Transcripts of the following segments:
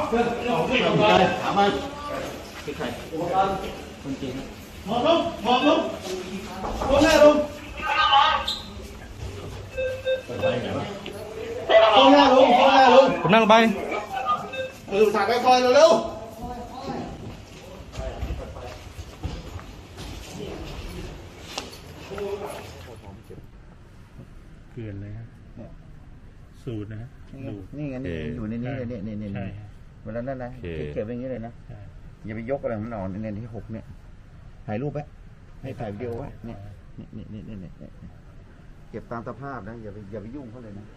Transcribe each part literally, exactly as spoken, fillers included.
เพื่อนเอาขึ้นเอาไปถามมันคือใครคนจริงหมอบลงหมอบลงลงหน้าลงลงหน้าลงลงหน้าลงคุณนั่งไปมือสั่งค่อยๆเร็วเกลือนเลยฮะสูตรนะฮะนี่ไงนี่อยู่ในนี้เลยเนี่ยเนี่ยเนี่ยเวลานั้นนะเก็บไว้อย่างนี้เลยนะอย่าไปยกอะไรมันอ่อนเนี่ยที่หกเนี่ยถ่ายรูปไว้ให้ถ่ายวิดีโอไว้เนี่ยเนี่ยเนี่ยเนี่ยเนี่ยเก็บตามสภาพนะอย่าไปอย่าไปยุ่งเขาเลยนะ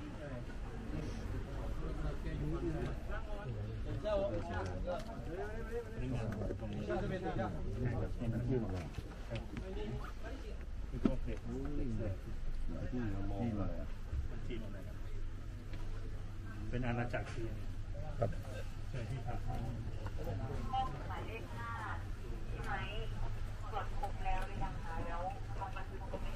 เป็นอาณาจักรจีนครับใช่ที่ทำหมายเลขห้าใช่ไหมตรวจพบแล้วหรือยังคะแล้วลงบันทึกตรงนี้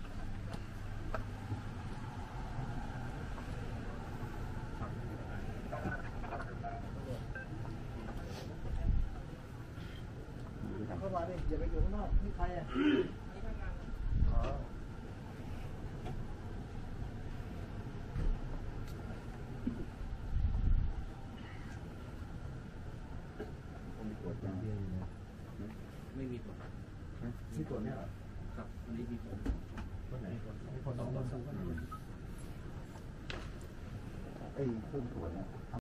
เข้ามาดิอย่าไปอยู่ข้างนอกนี่ใครอ่ะไม่มีตัวที่ตัวเนี้ยครับอันนี้มีตัวคนไหนคนสองคนไอ้เครื่องตรวจเนี่ย